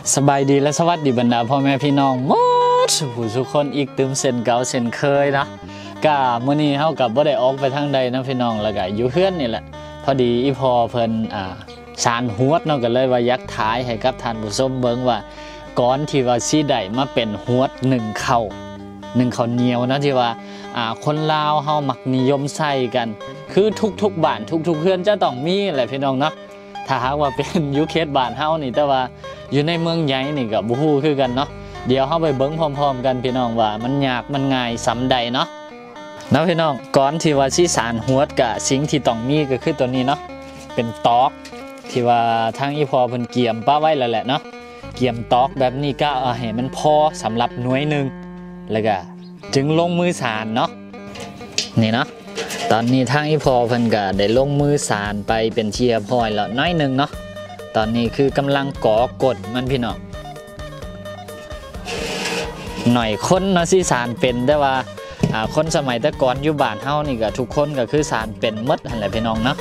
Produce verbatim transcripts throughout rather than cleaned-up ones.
สบายดีและสวัสดีบรรดาพ่อแม่พี่น้องหมดผู้ทุกคนอีกตึมเส้นเก่าเส้นเคยนะกะมื้อนี้เฮากับบ่ได้ออกไปทางใดนะพี่น้องแล้วก็อยู่เฮือนนี่แหละพอดีอีพอเพิ่นอ่าสารหวดเนาะก็เลยว่ายักถ่ายให้กับท่านผู้ชมเบิ่งว่าก่อนที่ว่าสิได้มาเป็นหวดหนึ่งข้าวหนึ่งข้าวเหนียวนะที่ว่าอ่าคนลาวเฮามักนิยมใส่กันคือทุกๆบ้านทุกๆเฮือนจะต้องมีแหละพี่น้องเนาะถ้าหากว่าเป็นอยู่เขตบ้านเฮานี่แต่ว่าอยู่ในเมืองใหญ่นี่ก็บ่ฮู้คือกันเนาะเดี๋ยวเฮาไปเบิ่งพร้อมๆกันพี่น้องว่ามันยากมันง่ายสำใดเนาะนะพี่น้องก่อนที่ว่าสิสารหวดก็สิ่งที่ต้องมีก็คือตัวนี้เนาะเป็นตอกที่ว่าทางอีพอเพิ่นเกี่ยมป้าไว้แล้วแหละเนาะเกี่ยมตอกแบบนี้ก็เอาให้มันพอสำหรับหน่วยนึงแล้วก็จึงลงมือสารเนาะนี่เนาะตอนนี้ทางอีพอเพิ่นก็ได้ลงมือสารไปเป็นเทียบร้อยแล้วน้อยนึงเนาะตอนนี้คือกำลังก่อกดมันพี่น้องหน่อยคนเนาะสิสารเป็นแต่ว่าคนสมัยแต่ก่อนอยู่บ้านเฮานี่ก็ทุกคนก็คือสารเป็นหมดนั่นแหละพี่น้องเนาะ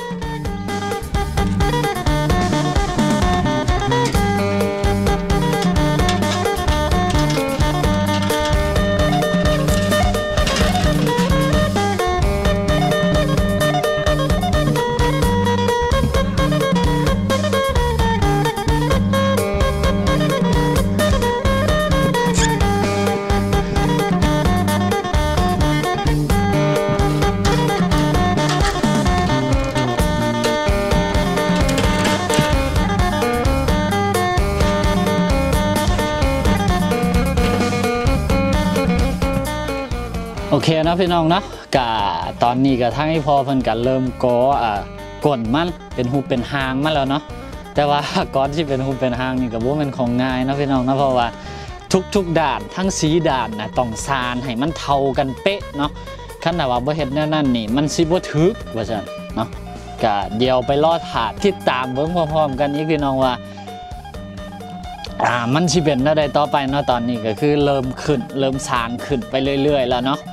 โอเคนะพี่น้องเนาะกะตอนนี้กะทั้งให้พอเพิ่นกันเริ่มก่ออ่ากดมันเป็นหูเป็นหางมาแล้วเนาะแต่ว่าก่อนที่เป็นหูเป็นหางนี่ก็บ่แม่นของง่ายนะพี่น้องนะเพราะว่าทุกๆด่านทั้งสีด่านนะต้องซานให้มันเท่ากันเป๊ะเนาะคันแต่ว่าบ่เฮ็ดแนวนั้นนี่มันสิบ่ถึกว่าซั่นเนาะกะเดี๋ยวไปรอถ่าติดตามเบิ่งพร้อมๆกันอีกพี่น้องว่าอ่ามันสิเป็นแนวใดต่อไปเนาะตอนนี้ก็คือเริ่มขึ้นเริ่มซานขึ้นไปเรื่อยๆแล้วเนาะ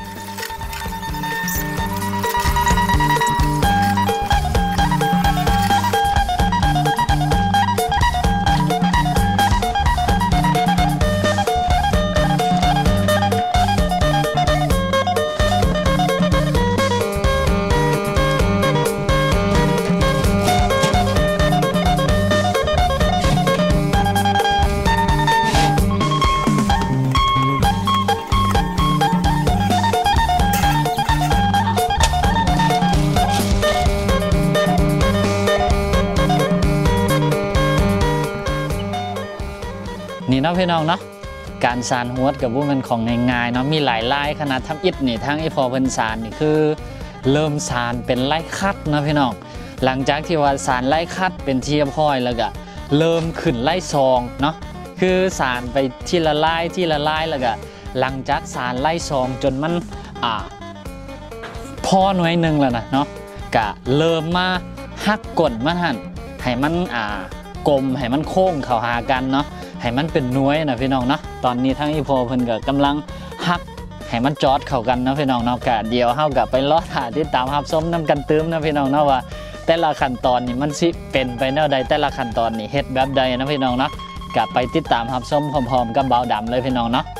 นี่เนาะพี่น้องเนาะการสานหวดกับพวกมันของง่ายๆเนาะมีหลายลายขนาดทำอิฐนี่ทั้งอีพอเพิ่นสานนี่คือเริ่มสานเป็นไล่คัดนะพี่น้องหลังจากที่ว่าสานไล่คัดเป็นเทียบห้อยแล้วก็เริ่มขึ้นไล่ซองเนาะคือสานไปทีละลายทีละลายแล้วก็หลังจากสานไล่ซองจนมันอ่าพอหน่วยหนึ่งแล้วนะเนาะก็เริ่มมาหักก้นมันหั่นให้มันอ่ากลมให้มันโค้งเข้าหากันเนาะให้มันเป็นน้วยนะพี่น้องเนาะตอนนี้ทั้งอีพอเพิ่นก็กำลังฮักให้มันจอดเข้ากันนะพี่น้องเนาะกะเดียวเฮากับไปรอถ่าติดตามรับชมนำกันตื้มนะพี่น้องเนาะว่าแต่ละขั้นตอนนี่มันสิเป็นไปแนวใดแต่ละขั้นตอนนี่เฮ็ดแบบใดนะพี่น้องเนาะกะไปติดตามรับชมพร้อมๆกับเบาดำเลยพี่น้องเนาะ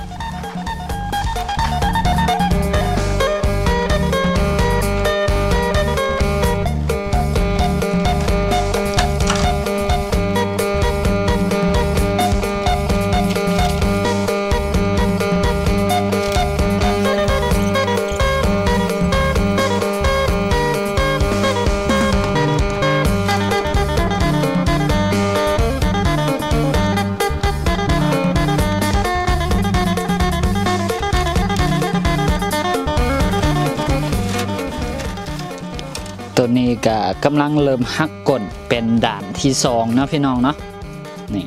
ตัวนี้ก็กำลังเริ่มหักก้นเป็นด่านที่สองนะพี่น้องเนาะนี่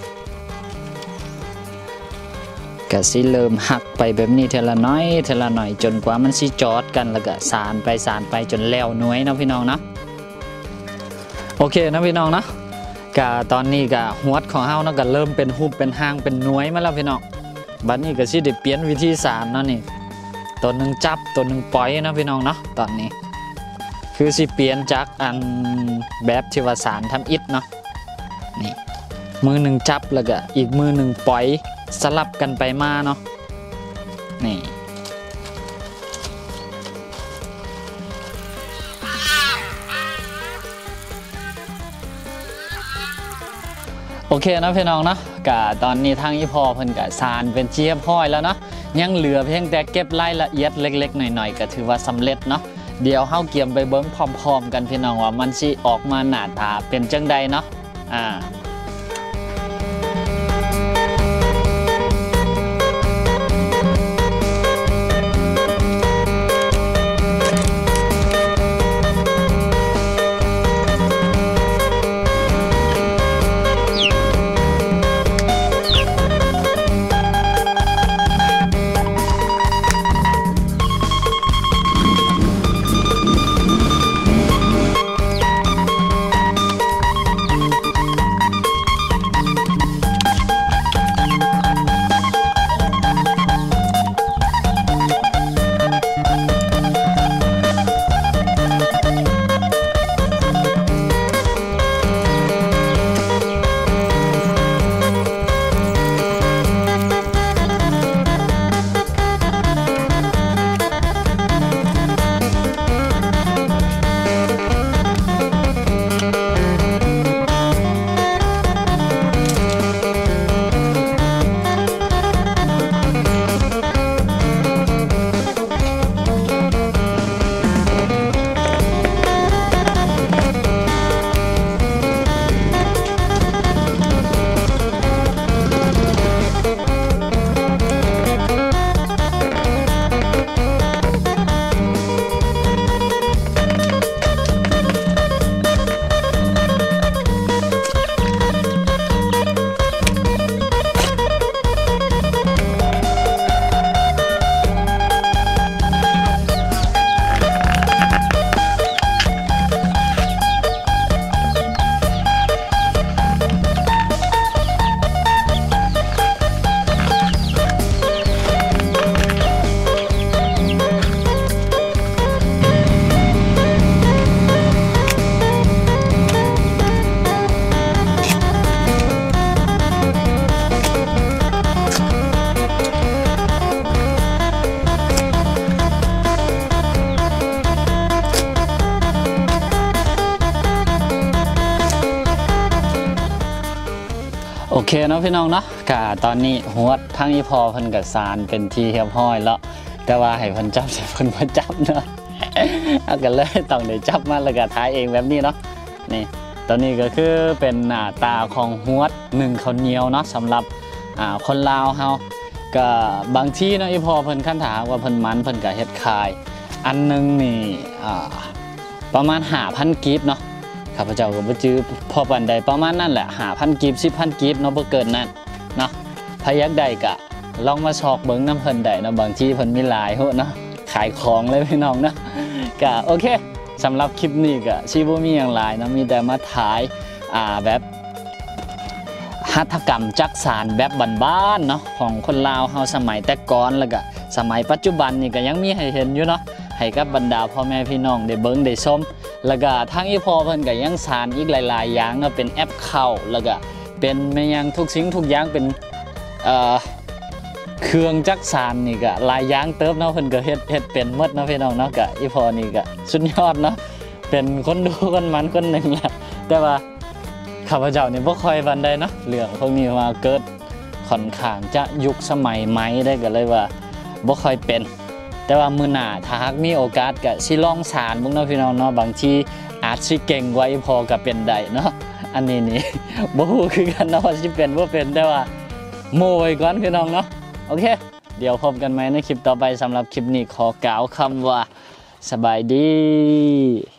ก็สิเริ่มหักไปแบบนี้เทละน้อยเทละหน่อยจนกว่ามันสิจอดกันแล้วก็สานไปสานไปจนแล้วหน่วยนะพี่น้องเนาะโอเคนะพี่น้องเนาะก็ตอนนี้ก็หวดของเฮาเนาะก็เริ่มเป็นหุบเป็นหางเป็นหน่วยมาแล้วพี่น้องบัดนี้ก็สิได้เปลี่ยนวิธีสานเนาะนี่ตัวหนึ่งจับตัวหนึ่งปล่อยนะพี่น้องเนาะตอนนี้ คือสิเปลี่ยนจากอันแบบที่ว่าสารทำอิฐเนาะนี่มือหนึ่งจับแล้วก็อีกมือหนึ่งปล่อยสลับกันไปมาเนาะนี่โอเคนะพี่น้องเนาะกะตอนนี้ทางอีพอเพิ่นกะสารเป็นเจี๊ยบห้อยแล้วเนาะยังเหลือเพียงแต่เก็บรายละเอียดเล็กๆหน่อยๆก็ถือว่าสำเร็จเนาะเดี๋ยวเฮาเกี่ยมไปเบิ้งพร้อมๆกันพี่น้องว่ามันสิออกมาหน้าตาเป็นจังใดเนาะอ่าโอเคเนาะพี่น้องเนาะกะตอนนี้หัวทั้งอีพอเพิ่นกับสารเป็นทีเรียบร้อยแล้วแต่ว่าให้เพิ่นจับแต่เพิ่นบ่จับเนาะ เอากันเลยต้องได้จับมาแล้วก็ถ่ายเองแบบนี้เนาะนี่ตอนนี้ก็คือเป็นหน้าตาของหัวหนึ่งข้าวเหนียวเนาะสำหรับอ่าคนลาวเฮาก็บางที่เนาะอีพอเพิ่นคันถามว่าเพิ่นมันเพิ่นก็เฮ็ดขายอันนึงนี่อ่าประมาณ ห้าพัน กีบเนาะข้าพเจ้าก็บ่จื้อพอปานใดประมาณนั้นแหละ ห้าพัน กีบ สิบพัน กีบเนาะบ่เกินนั้นเนาะพายักได้ก็ลองมาชอกเบิ่งน้ำเพิ่นได้เนาะบางทีเพิ่นมีหลายโหเนาะขายของเลยพี่น้องเนาะก็โอเคสำหรับคลิปนี้ก็สิบ่มีหยังหลายเนาะมีแต่มาถ่ายอ่าแบบหัตถกรรมจักสานแบบบ้านๆเนาะของคนลาวเฮาสมัยแต่ก่อนแล้วก็สมัยปัจจุบันนี่ก็ยังมีให้เห็นอยู่เนาะให้กับบรรดาพ่อแม่พี่น้องได้เบิ่งได้ชมแล้วก็ทั้งอีพอเพิ่นก็ยังสานอีกหลายๆอย่างเนาะเป็นแอปเข้าแล้วก็เป็นแม่ยังทุกสิ่งทุกอย่างเป็นเอ่อเครื่องจักสานนี่ก็หลายอย่างเติบเนาะเพิ่นก็เฮ็ดเฮ็ดเป็นหมดเนาะพี่น้องเนาะก็อีพอนี่ก็สุดยอดเนาะเป็นคนดูคนมันคนหนึ่งแหละแต่ว่าข้าพเจ้านี่บ่ค่อยปานใดเนาะเรื่องพวกนี้ว่าเกิดค่อนข้างจะยุคสมัยใหม่ได้ก็เลยว่าบ่ค่อยเป็นแต่ว่ามื้อหน้าถ้าหากมีโอกาสก็สิลองสานเบิ่งเนาะพี่น้องเนาะบางทีอาจสิเก่งกว่าอีพอก็เป็นได้เนาะอันนี้นี่บ่ฮู้คือกันเนาะว่าสิเป็นบ่เป็นแต่ว่าโม้ไว้ก่อนพี่น้องเนาะโอเคเดี๋ยวพบกันใหม่ในคลิปต่อไปสำหรับคลิปนี้ขอกล่าวคำว่าสบายดี